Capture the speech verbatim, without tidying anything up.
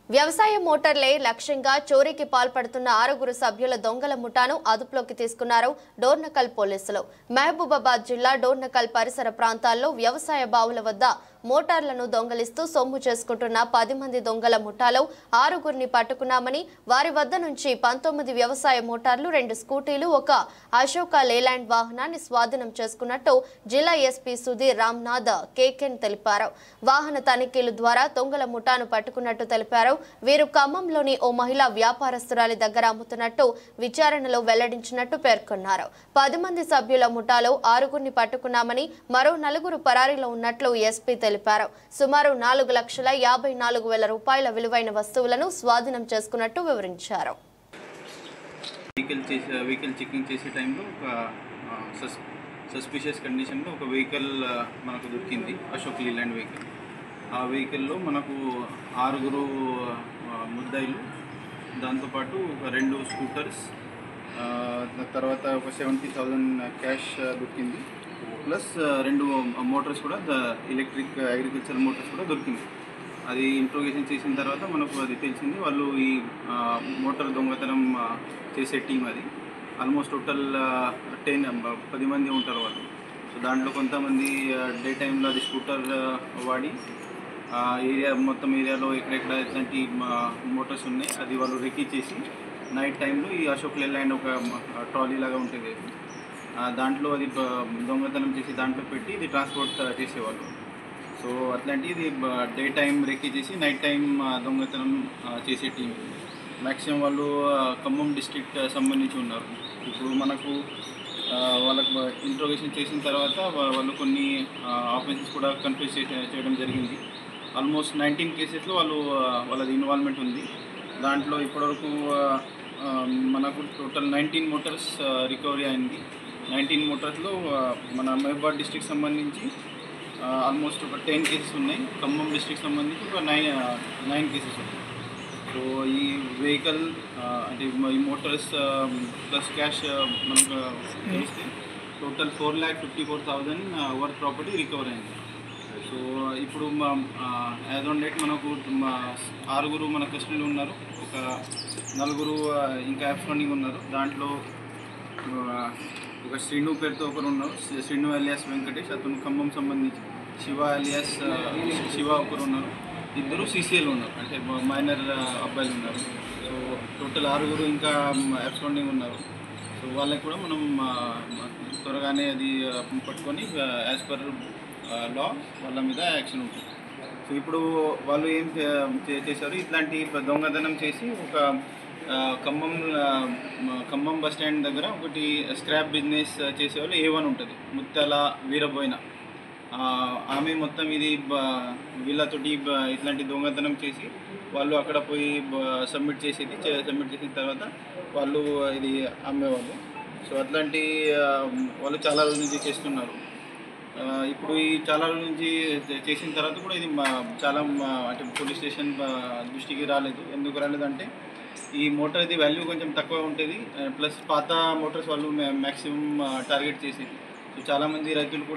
వ్యవసాయ మోటార్లే లక్ష్యంగా చోరీకి పాల్పడుతున్న ఆరుగురు సభ్యుల దొంగల ముఠాను అదుపులోకి తీసుకున్నారు డోర్నకల్ పోలీసులు. మహబూబాబాద్ జిల్లా డోర్నకల్ పరిసర ప్రాంతాల్లో వ్యవసాయ బావుల వద్ద మోటార్లను దొంగలిస్తూ సొమ్ము చేసుకుంటున్న పది మంది దొంగల ముఠాలో ఆరుగురిని పట్టుకున్నామని, వారి వద్ద నుంచి పంతొమ్మిది వ్యవసాయ మోటార్లు, రెండు స్కూటీలు, ఒక అశోక లేలాండ్ వాహనాన్ని స్వాధీనం చేసుకున్నట్టు జిల్లా ఎస్పీ సుధీర్ రామ్నాథ్ కేకెన్ తెలిపారు. వాహన తనిఖీల ద్వారా దొంగల ముఠాను పట్టుకున్నట్టు తెలిపారు. వీరు ఖమ్మంలోని ఓ మహిళా వ్యాపారస్తురాలి దగ్గర అమ్ముతున్నట్టు విచారణలో వెల్లడించినట్టు పేర్కొన్నారు. పది మంది సభ్యుల ముఠాలో ఆరుగురిని పట్టుకున్నామని, మరో నలుగురు పరారీలో ఉన్నట్లు ఎస్పీ తెలిపారు. సుమారు నాలుగు లక్షల యాభై నాలుగు వేల రూపాయల విలువైన వస్తువులను స్వాధీనం చేసుకున్నట్టు వివరించారు. వెహికల్ చెకింగ్ చేసే టైంలో ఒక సస్పిషియస్ కండిషన్లో ఒక వెహికల్ మనకు దొరికింది, అశోక్ లీలాండ్ వెహికల్. ఆ వెహికల్లో మనకు ఆరుగురు ముద్దాయిలు, దాంతోపాటు ఒక రెండు స్కూటర్స్, తర్వాత ఒక సెవెంటీ థౌజండ్ క్యాష్ దొరికింది. ప్లస్ రెండు మోటార్స్ కూడా, ఎలక్ట్రిక్ అగ్రికల్చర్ మోటార్స్ కూడా దొరికింది. అది ఇంట్రోగేషన్ చేసిన తర్వాత మనకు అది తెలిసింది, వాళ్ళు ఈ మోటార్ దొంగతనం చేసే టీం అది. ఆల్మోస్ట్ టోటల్ టెన్ పది మంది ఉంటారు వాళ్ళు. సో దాంట్లో కొంతమంది డే టైంలో అది స్కూటర్ వాడి ఏరియా మొత్తం ఏరియాలో ఎక్కడెక్కడ ఎట్లాంటి మోటార్స్ ఉన్నాయి అది వాళ్ళు రెక్కీ చేసి, నైట్ టైంలో ఈ అశోక్ లేలాండ్ ఒక ట్రాలీ లాగా ఉంటుంది, దాంట్లో అది దొంగతనం చేసి దాంట్లో పెట్టి ఇది ట్రాన్స్పోర్ట్ చేసేవాళ్ళు. సో అట్లాంటి ఇది డే టైం రెక్కీ చేసి నైట్ టైం దొంగతనం చేసే టీం. మ్యాక్సిమం వాళ్ళు ఖమ్మం డిస్ట్రిక్ట్ సంబంధించి ఉన్నారు. ఇప్పుడు మనకు వాళ్ళకు ఇంట్రోగేషన్ చేసిన తర్వాత వాళ్ళు కొన్ని ఆఫెన్సెస్ కూడా కన్ఫ్యూజ్ చేయడం జరిగింది. ఆల్మోస్ట్ నైన్టీన్ కేసెస్లో వాళ్ళు వాళ్ళది ఇన్వాల్వ్మెంట్ ఉంది. దాంట్లో ఇప్పటివరకు మనకు టోటల్ నైన్టీన్ మోటార్స్ రికవరీ అయింది. నైన్టీన్ మోటార్స్లో మన మహబూబాబాద్ డిస్ట్రిక్ట్ సంబంధించి ఆల్మోస్ట్ ఒక టెన్ కేసెస్ ఉన్నాయి. ఖమ్మం డిస్ట్రిక్ట్ సంబంధించి ఒక నైన్ నైన్ కేసెస్ ఉన్నాయి. సో ఈ వెహికల్ అంటే ఈ మోటార్స్ ప్లస్ క్యాష్ మనకు తెలిస్తే total four lakh fifty four thousand worth property recover అయింది. సో ఇప్పుడు మా యాజ్ ఆన్ డేట్ మనకు ఆరుగురు మన కస్టడీలో ఉన్నారు, ఒక నలుగురు ఇంకా అబ్స్కాండింగ్ ఉన్నారు. దాంట్లో ఒక శ్రీను పేరుతో ఒకరు ఉన్నారు, శ్రీను అలియాస్ వెంకటేష్, అతను ఖమ్మం సంబంధించి. శివ అలియాస్ శివ ఒకరు ఉన్నారు, ఇద్దరు సీసీఎల్ ఉన్నారు, అంటే మైనర్ అబ్బాయిలు ఉన్నారు. సో టోటల్ ఆరుగురు ఇంకా అబ్స్కాండింగ్ ఉన్నారు. సో వాళ్ళకి కూడా మనం త్వరగానే అది పట్టుకొని యాజ్ పర్ లా వాళ్ళ మీద యాక్షన్ ఉంటుంది. సో ఇప్పుడు వాళ్ళు ఏం చేశారు, ఇట్లాంటి దొంగతనం చేసి ఒక ఖమ్మం ఖమ్మం బస్ స్టాండ్ దగ్గర ఒకటి స్క్రాప్ బిజినెస్ చేసేవాళ్ళు ఏ వన్ ఉంటుంది, ముత్యాల వీరబోయిన. ఆమె మొత్తం ఇది వీళ్ళతోటి ఇట్లాంటి దొంగతనం చేసి వాళ్ళు అక్కడ పోయి సబ్మిట్ చేసేది, సబ్మిట్ చేసిన తర్వాత వాళ్ళు ఇది అమ్మేవాళ్ళు. సో అట్లాంటి వాళ్ళు చాలా రోజుల నుంచి చేస్తున్నారు. ఇప్పుడు ఈ చాలా రోజుల నుంచి చేసిన తర్వాత కూడా ఇది చాలా అంటే పోలీస్ స్టేషన్ దృష్టికి రాలేదు. ఎందుకు రాలేదంటే ఈ మోటార్ ఇది వాల్యూ కొంచెం తక్కువ ఉంటుంది, ప్లస్ పాత మోటార్స్ వాళ్ళు మ్యాక్సిమం టార్గెట్ చేసేది. సో చాలామంది రైతులు కూడా